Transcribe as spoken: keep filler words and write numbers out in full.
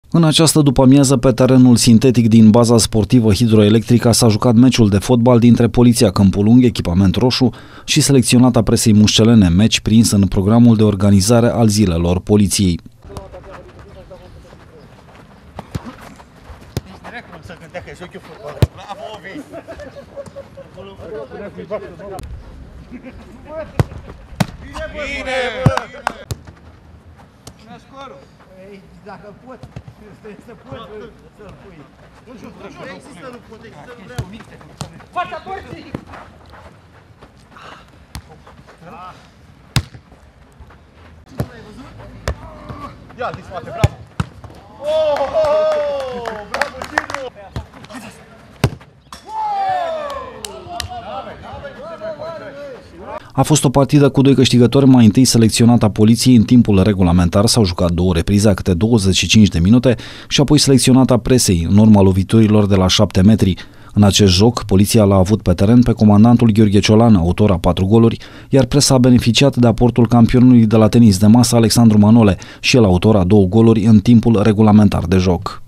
În această după-amiază, pe terenul sintetic din baza sportivă hidroelectrică s-a jucat meciul de fotbal dintre Poliția Câmpul Lung, echipament roșu, și selecționata presei mușcelene, meci prins în programul de organizare al zilelor poliției. Dacă poți, să poți să-l pui. Nu există, nu pot, există, nu vreau. Fața porții! Ai văzut? Ia, din spate, bravo! Oh, bravo, Gino! A fost o partidă cu doi câștigători, mai întâi selecționata poliției în timpul regulamentar, s-au jucat două reprize, câte douăzeci și cinci de minute, și apoi selecționata presei, în urma loviturilor de la șapte metri. În acest joc, poliția l-a avut pe teren pe comandantul Gheorghe Ciolan, autor a patru goluri, iar presa a beneficiat de aportul campionului de la tenis de masă Alexandru Manole, și el autor a două goluri în timpul regulamentar de joc.